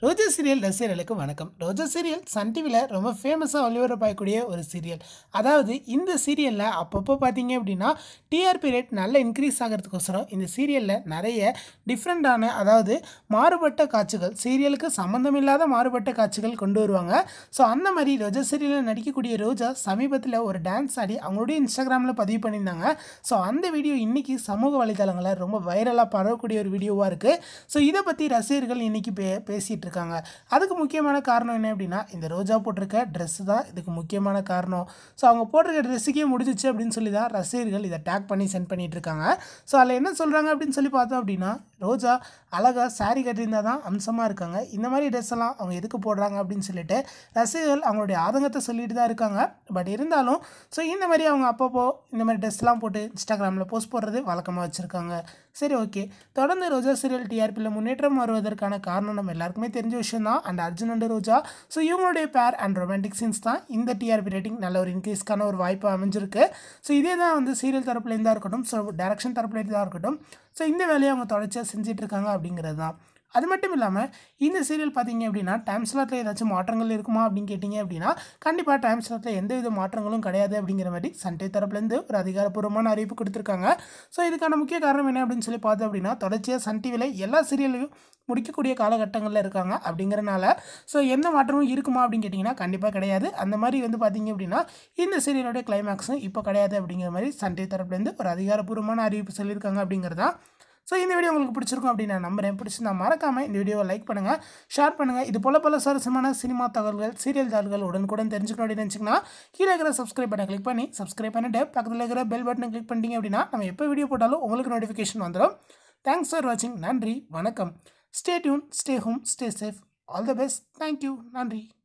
ரோஜா serial ரசிகர்களுக்கு வணக்கம். ரோஜா serial Sun டிவியில் ரொம்ப ஃபேமஸாக ஒளிபரப்பாகக்கூடிய ஒரு சீரியல். அதாவது இந்த சீரியலில் அப்பப்போ பார்த்தீங்க அப்படின்னா டிஆர்பி ரேட் நல்ல இன்க்ரீஸ் ஆகிறதுக்கோசரம் இந்த சீரியலில் நிறைய டிஃப்ரெண்ட்டான, அதாவது மாறுபட்ட காட்சிகள், சீரியலுக்கு சம்மந்தமில்லாத மாறுபட்ட காட்சிகள் கொண்டு வருவாங்க. ஸோ அந்த மாதிரி ரோஜா சீரியலில் நடிக்கக்கூடிய ரோஜா சமீபத்தில் ஒரு டான்ஸ் ஆடி அவங்களுடைய இன்ஸ்டாகிராமில் பதிவு பண்ணியிருந்தாங்க. ஸோ அந்த வீடியோ இன்றைக்கி சமூக வலைதளங்களில் ரொம்ப வைரலாக பரவக்கூடிய ஒரு வீடியோவாக இருக்குது. ஸோ இதை பற்றி ரசிகர்கள் இன்றைக்கி பேசிகிட்டு இருக்காங்க. அதுக்கு முக்கியமான காரணம் என்ன அப்படின்னா, இந்த ரோஜா போட்டிருக்க ட்ரெஸ் தான் இதுக்கு முக்கியமான காரணம். ஸோ அவங்க போட்டிருக்க ட்ரெஸ்ஸுக்கே முடிஞ்சிச்சு அப்படின்னு சொல்லி தான் ரசிகர்கள் இதை டேக் பண்ணி சென்ட் பண்ணிட்டு இருக்காங்க. ஸோ அதில் என்ன சொல்கிறாங்க அப்படின்னு சொல்லி பார்த்தோம் அப்படின்னா, ரோஜா அழகாக சாரீ கட்டியிருந்தால் தான் அம்சமாக இருக்காங்க, இந்த மாதிரி ட்ரெஸ் எல்லாம் அவங்க எதுக்கு போடுறாங்க அப்படின்னு சொல்லிட்டு ரசிகர்கள் அவங்களுடைய ஆதங்கத்தை சொல்லிட்டு தான் இருக்காங்க. பட் இருந்தாலும் ஸோ இந்த மாதிரி அவங்க அப்பப்போ இந்த மாதிரி ட்ரெஸ்லாம் போட்டு இன்ஸ்டாகிராமில் போஸ்ட் போடுறது வழக்கமாக வச்சுருக்காங்க. சரி, ஓகே. தொடர்ந்து ரோஜா சீரியல் டிஆர்பியில் முன்னேற்றம் வருவதற்கான காரணம் நம்ம எல்லாருக்குமே தெரிஞ்ச விஷயம் தான். And Arjun and Roja, so இவங்களுடைய பேர் அண்ட் ரொமான்டிக் சீன்ஸ் தான் இந்த டிஆர்பி ரேட்டிங் நல்ல ஒரு இன்க்ரீஸ்க்கான ஒரு வாய்ப்பு அமைஞ்சிருக்கு. ஸோ இதே தான் வந்து சீரியல் தரப்புலேருந்தாக இருக்கட்டும், ஸோ டைரக்ஷன் தரப்புலேருந்தாக இருக்கட்டும், ஸோ இந்த வேலையை அவங்க தொடர்ச்சியாக செஞ்சுட்டு இருக்காங்க அப்படிங்கிறது தான். அது மட்டும் இல்லாமல் இந்த சீரியல் பார்த்தீங்க அப்படின்னா டைம் ஸ்லாட்டில் ஏதாச்சும் மாற்றங்கள் இருக்குமா அப்படின்னு கேட்டிங்க அப்படின்னா, கண்டிப்பாக டைம் ஸ்லாட்டில் எந்த வித மாற்றங்களும் கிடையாது அப்படிங்கிற மாதிரி சன் டிவி தரப்புலேருந்து ஒரு அதிகாரப்பூர்வமான அறிவிப்பு கொடுத்துருக்காங்க. ஸோ இதுக்கான முக்கிய காரணம் என்ன அப்படின்னு சொல்லி பார்த்தோம் அப்படின்னா, தொடர்ச்சியாக சன் டிவியில் எல்லா சீரியலையும் முடிக்கக்கூடிய காலகட்டங்களில் இருக்காங்க அப்படிங்கிறனால ஸோ எந்த மாற்றமும் இருக்குமா அப்படின்னு கேட்டிங்கன்னா கண்டிப்பாக கிடையாது. அந்த மாதிரி வந்து பார்த்தீங்க அப்படின்னா இந்த சீரியலோடைய கிளைமேக்ஸும் இப்போ கிடையாது அப்படிங்கிற மாதிரி சன் டிவி தரப்புலேருந்து ஒரு அதிகாரப்பூர்வமான அறிவிப்பு சொல்லியிருக்காங்க அப்படிங்கிறது தான். ஸோ இந்த வீடியோ உங்களுக்கு பிடிச்சிருக்கும் அப்படின்னு நான் நம்புறேன். பிடிச்சிருந்தா மறக்காமல் இந்த வீடியோவை லைக் பண்ணுங்கள், ஷேர் பண்ணுங்கள். இது போல பல சுவாரஸ்யமான சினிமா தகவல்கள், சீரியல் தகவல்கள் உடனுக்குடன் தெரிஞ்சுக்கணும் அப்படின்னு நினச்சிங்கன்னா கீழே இருக்கிற சப்ஸ்கிரைப் பட்டனை கிளிக் பண்ணி சப்ஸ்கிரைப் பண்ணிட்டு பக்கத்தில் இருக்கிற பெல் பட்டனை கிளிக் பண்ணிட்டீங்க அப்படின்னா நம்ம எப்போ வீடியோ போட்டாலும் உங்களுக்கு நோட்டிஃபிகேஷன் வந்துடும். தேங்க்ஸ் ஃபார் வாட்சிங். நன்றி, வணக்கம். Stay tune, stay home, stay safe. All the best. Thank you. நன்றி.